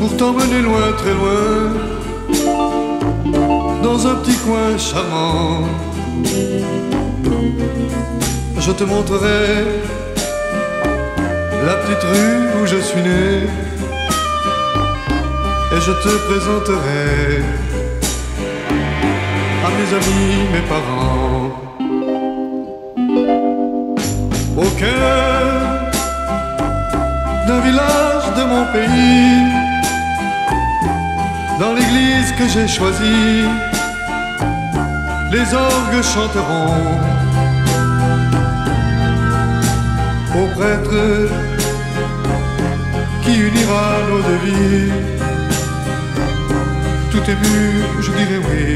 pour t'emmener loin, très loin, dans un petit coin charmant. Je te montrerai la petite rue où je suis né, et je te présenterai à mes amis, mes parents. Au cœur d'un village de mon pays, dans l'église que j'ai choisie, les orgues chanteront. Au prêtre qui unira nos deux vies, tout ému, je dirai oui,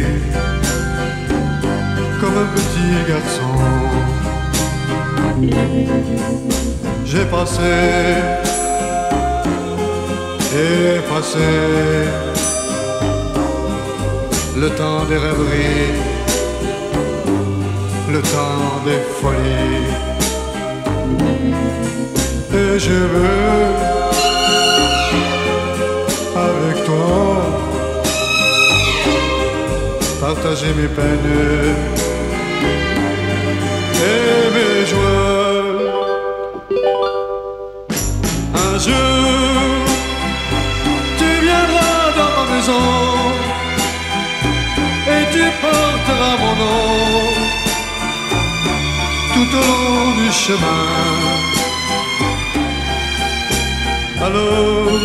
comme un petit garçon. J'ai passé, effacé le temps des rêveries, le temps des folies, et je veux avec toi partager mes peines et mes joies. Un jour, tu viendras dans ma maison et tu porteras mon nom tout au long du chemin. Alors,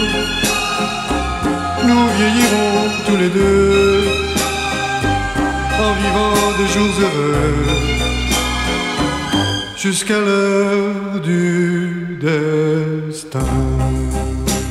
nous vieillirons tous les deux en vivant des jours heureux jusqu'à l'heure du destin.